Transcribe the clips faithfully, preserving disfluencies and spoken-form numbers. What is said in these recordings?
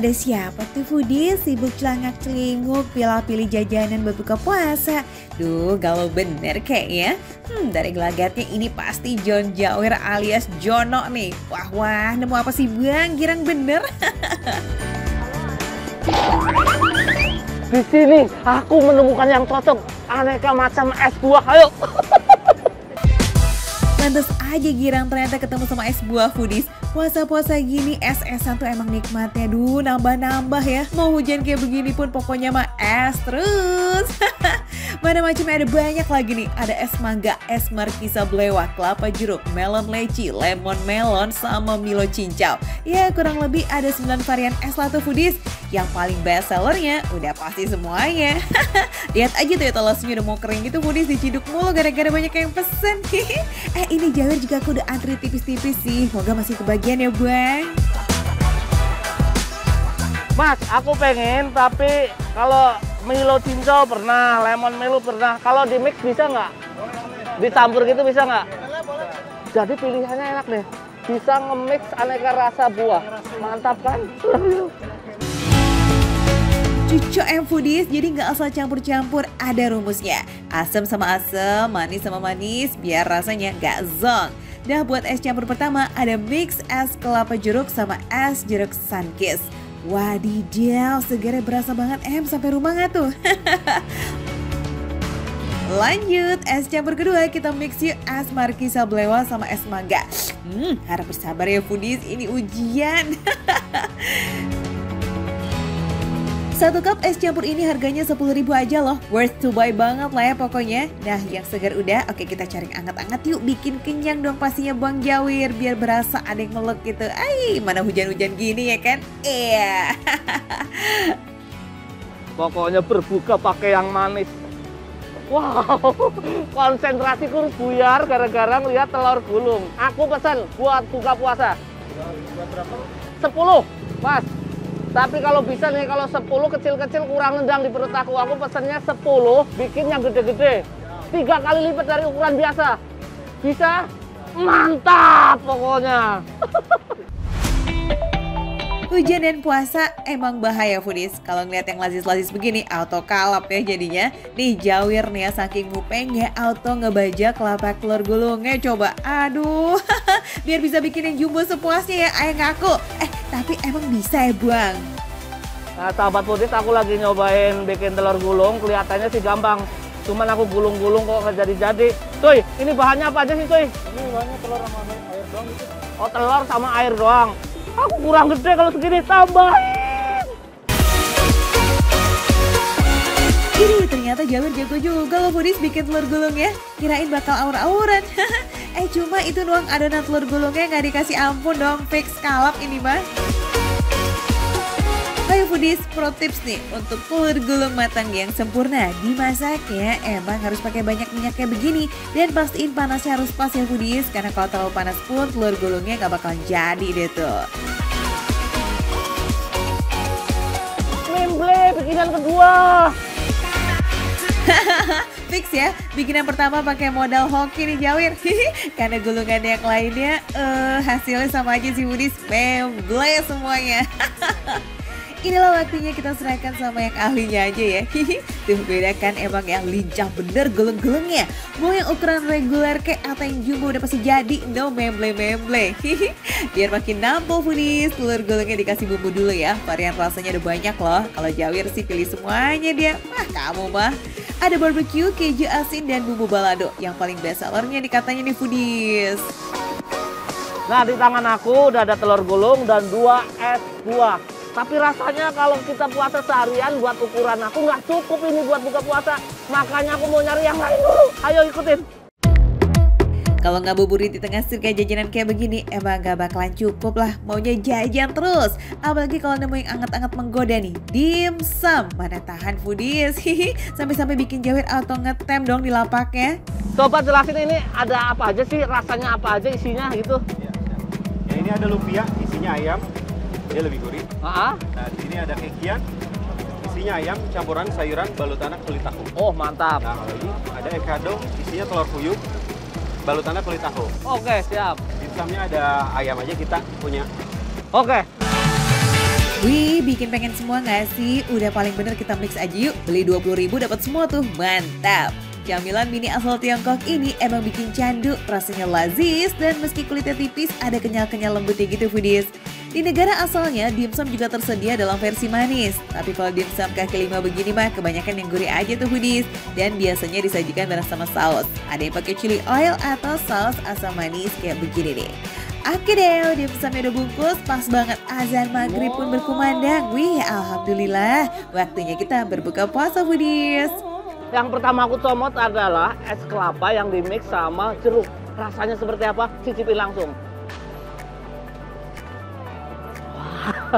Ada siapa tuh foodies sibuk celangak-celinguk pilih-pilih jajanan berbuka puasa? Duh, galau bener kayaknya. Hmm, dari gelagatnya ini pasti John Jawir alias Jono nih. Wah wah, nemu apa sih bang? Girang bener. Di sini aku menemukan yang cocok, aneka macam es buah. Ayo. Pantes aja girang ternyata ketemu sama es buah foodies. Puasa-puasa gini es-esan tuh emang nikmatnya. Duh, nambah-nambah ya. Mau hujan kayak begini pun pokoknya mah es terus. Mana macamnya ada banyak lagi nih. Ada es mangga, es markisa blewa, kelapa jeruk, melon leci, lemon melon, sama milo cincau. Ya kurang lebih ada sembilan varian es lah tuh foodies. Yang paling best sellernya udah pasti semuanya. Lihat aja tuh ya tolosnya udah mau kering gitu foodies, diciduk mulu gara-gara banyak yang pesen. Eh ini Jawir juga aku udah antri tipis-tipis sih. Semoga masih kebagian ya bang. Mas, aku pengen tapi kalau milo cincau pernah, lemon melo pernah. Kalau di mix bisa nggak? Dicampur gitu bisa nggak? Jadi pilihannya enak deh. Bisa nge-mix aneka rasa buah. Mantap kan? Cucu M foodies, jadi nggak asal campur-campur, ada rumusnya. Asam sama asam, manis sama manis, biar rasanya nggak zonk. Nah buat es campur pertama ada mix es kelapa jeruk sama es jeruk sunkist. Wadidaw, segarnya berasa banget em sampai rumah nggak tuh? Lanjut, es campur kedua kita mix yuk es markisa blewa sama es mangga. Hmm, harap bersabar ya foodies, ini ujian. Satu cup es campur ini harganya sepuluh ribu aja loh. Worth to buy banget lah ya pokoknya. Nah yang segar udah, oke kita cari anget-anget yuk. Bikin kenyang dong pastinya Bang Jawir. Biar berasa ada yang melek gitu. Ay, mana hujan-hujan gini ya kan? Iya. Pokoknya berbuka pakai yang manis. Wow, konsentrasiku buyar gara-gara ngeliat telur gulung. Aku pesan buat buka puasa. Buat berapa? sepuluh, Mas. Tapi kalau bisa nih, kalau sepuluh kecil-kecil kurang nendang di perut aku. Aku pesennya sepuluh, bikin yang gede-gede. Tiga kali lipat dari ukuran biasa. Bisa? Mantap pokoknya. Hujan dan puasa emang bahaya foodies. Kalau ngeliat yang lazis-lazis begini, auto kalap ya jadinya. Nih Jawir nih ya, saking mupengnya auto ngebajak kelapa telur gulungnya coba. Aduh, biar bisa bikin yang jumbo sepuasnya ya, ayah ngaku. Eh, tapi emang bisa ya bang? Nah sahabat foodies, aku lagi nyobain bikin telur gulung. Kelihatannya sih gampang. Cuman aku gulung-gulung kok nggak jadi-jadi. Cuy, ini bahannya apa aja sih cuy? Ini bahannya telur sama air doang gitu. Oh telur sama air doang. Aku kurang gede kalau segini, tambahin. Ini ternyata Jawir jago juga loh foodies bikin telur gulung ya. Kirain bakal aur-auran. Eh cuma itu doang adonan telur gulungnya nggak dikasih ampun dong. Fix kalap ini mah. Ayo foodies, pro tips nih untuk telur gulung matang yang sempurna. Dimasaknya emang harus pakai banyak minyak kayak begini. Dan pastiin panasnya harus pas ya foodies. Karena kalau terlalu panas pun telur gulungnya gak bakalan jadi deh tuh. Memble, bikinan kedua. Fix ya, bikinan pertama pakai modal hoki nih Jawir. Karena gulungan yang lainnya uh, hasilnya sama aja sih foodies. Memble semuanya. Inilah waktunya kita serahkan sama yang ahlinya aja ya. Tuh beda kan emang yang lincah bener gulung-gulungnya. Mau yang ukuran reguler kek atau yang jumbo udah pasti jadi. No memble-memble. Biar makin nampol foodies, telur gulungnya dikasih bumbu dulu ya. Varian rasanya ada banyak loh. Kalau Jawir sih pilih semuanya dia. Wah kamu mah. Ada barbecue, keju asin, dan bumbu balado. Yang paling best sellernya nih katanya nih foodies. Nah di tangan aku udah ada telur gulung dan dua es buah. Tapi rasanya kalau kita puasa seharian buat ukuran aku nggak cukup ini buat buka puasa. Makanya aku mau nyari yang lain dulu. Ayo ikutin. Kalau ngabuburit di tengah sirka jajanan kayak begini, emang gak bakalan cukup lah. Maunya jajan terus. Apalagi kalau nemu yang anget-anget menggoda nih. Dimsum. Mana tahan foodies. Sampai-sampai bikin Jawir auto ngetem dong di lapaknya. Coba jelasin ini ada apa aja sih, rasanya apa aja isinya gitu. Ya, ini ada lumpia, isinya ayam. Dia lebih gurih. Ah. Nah, di sini ada kekian, isinya ayam, campuran sayuran, balutannya kulit tahu. Oh, mantap. Nah, kalau ini ada ekado, isinya telur puyuh, balutannya kulit tahu. Oke, siap. Dimsumnya ada ayam aja kita punya. Oke. Wih, bikin pengen semua gak sih? Udah paling bener kita mix aja yuk. Beli dua puluh ribu dapat semua tuh, mantap. Camilan mini asal Tiongkok ini emang bikin candu, rasanya lazis dan meski kulitnya tipis ada kenyal-kenyal lembutnya gitu foodies. Di negara asalnya dimsum juga tersedia dalam versi manis, tapi kalau dimsum kaki lima begini mah kebanyakan yang gurih aja tuh foodies dan biasanya disajikan bareng sama saus. Ada yang pakai chili oil atau saus asam manis kayak begini deh. Oke deh, dimsumnya udah bungkus, pas banget azan maghrib pun berkumandang. Wih, alhamdulillah, waktunya kita berbuka puasa foodies. Yang pertama aku comot adalah es kelapa yang dimix sama jeruk. Rasanya seperti apa? Cicipin langsung. Wah.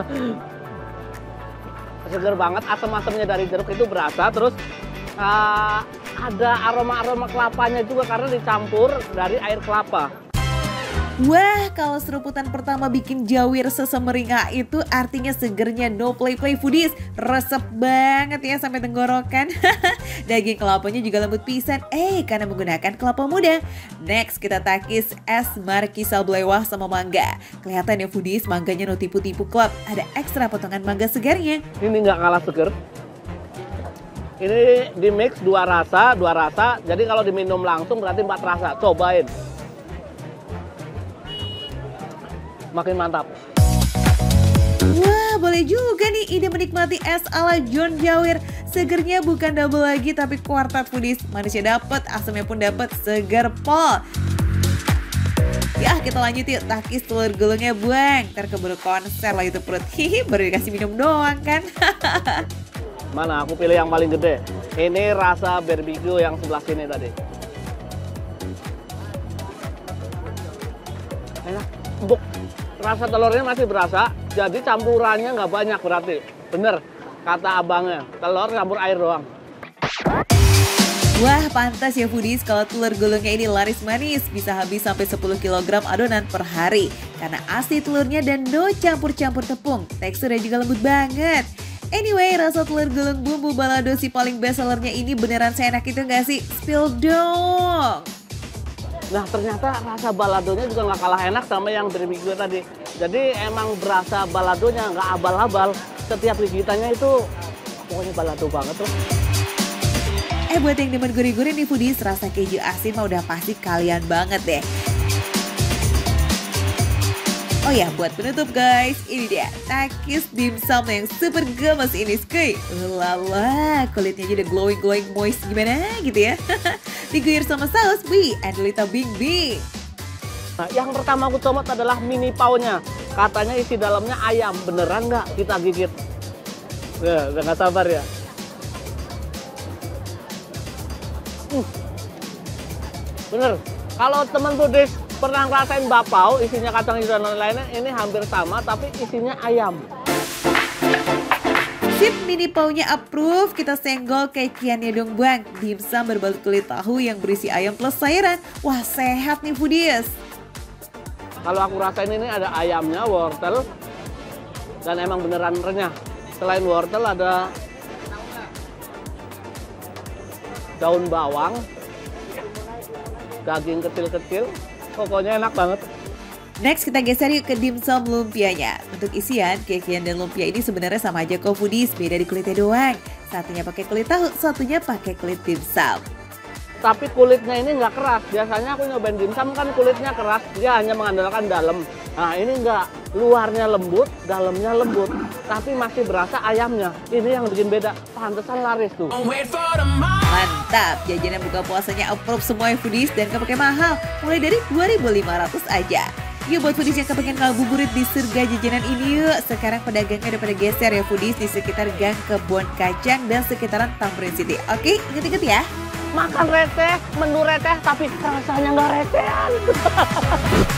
Seger banget, asam-asamnya dari jeruk itu berasa. Terus uh, ada aroma-aroma kelapanya juga karena dicampur dari air kelapa. Wah, kalau seruputan pertama bikin jawir sesemeringah itu artinya segernya no play-play foodies. Resep banget ya sampai tenggorokan. Daging kelapanya juga lembut pisan, eh karena menggunakan kelapa muda. Next kita takis es markisa blewah sama mangga. Kelihatan ya foodies, mangganya no tipu-tipu klub. Ada ekstra potongan mangga segarnya. Ini nggak kalah seger. Ini di mix dua rasa, dua rasa. Jadi kalau diminum langsung berarti empat rasa. Cobain. Makin mantap. Wah, boleh juga nih ide menikmati es ala John Jawir. Segernya bukan double lagi tapi kuartet foodies. Manisnya dapet, asamnya pun dapet, seger pol. Ya kita lanjut yuk, takis telur gulungnya buang. Ntar keburu konser lah itu perut. Hihi, baru dikasih minum doang kan. Mana aku pilih yang paling gede. Ini rasa barbecue yang sebelah sini tadi. Enak, empuk. Rasa telurnya masih berasa, jadi campurannya nggak banyak berarti. Bener, kata abangnya, telur campur air doang. Wah, pantas ya foodies kalau telur gulungnya ini laris manis. Bisa habis sampai sepuluh kilogram adonan per hari. Karena asli telurnya dan no campur-campur tepung. Teksturnya juga lembut banget. Anyway, rasa telur gulung bumbu balado si paling best sellernya ini beneran seenak itu nggak sih? Spill dong! Nah ternyata rasa baladonya juga nggak kalah enak sama yang barbecue tadi. Jadi emang berasa baladonya nggak abal-abal. Setiap gigitannya itu pokoknya balado banget loh. Eh buat yang demen gurih-gurih nih foodies, rasa keju asin mah udah pasti kalian banget deh. Oh ya, buat penutup guys, ini dia takis dimsum yang super gemes ini skuy. Lala, kulitnya aja udah glowing-glowing moist gimana gitu ya. Diguyur sama saus, wih, and little bing bing. Nah, yang pertama aku comot adalah mini paunya. Katanya isi dalamnya ayam, beneran nggak? Kita gigit. Ya, udah nggak sabar ya. Hmm. Bener, kalau teman foodies pernah ngerasain bapau, isinya kacang hijau dan lain-lainnya, ini hampir sama tapi isinya ayam. Sip, mini paunya approve, kita senggol kekiannya dong bang. Dimsum berbalut kulit tahu yang berisi ayam plus sayuran. Wah sehat nih foodies. Kalau aku rasain ini ada ayamnya, wortel, dan emang beneran renyah. Selain wortel ada daun bawang, daging kecil-kecil. Pokoknya enak banget. Next kita geser yuk ke dimsum lumpianya. Untuk isian, kekian dan lumpia ini sebenarnya sama aja kok foodies, beda di kulitnya doang. Satunya pakai kulit tahu, satunya pakai kulit dimsum. Tapi kulitnya ini nggak keras. Biasanya aku nyobain dimsum kan kulitnya keras, dia hanya mengandalkan dalam. Nah ini nggak, luarnya lembut, dalamnya lembut. Tapi masih berasa ayamnya. Ini yang bikin beda, pantesan laris tuh. Mantap, jajanan buka puasanya approve semua ya foodies dan gak pakai mahal. Mulai dari dua ribu lima ratus aja. Yuk buat foodies yang kepengen ngabuburit di surga jajanan ini yuk. Sekarang pedagangnya udah pada geser ya foodies di sekitar Gang Kebon Kacang dan sekitaran Tamrin City. Oke, inget-inget ya. Makan receh, menu receh, tapi rasanya nggak recehan.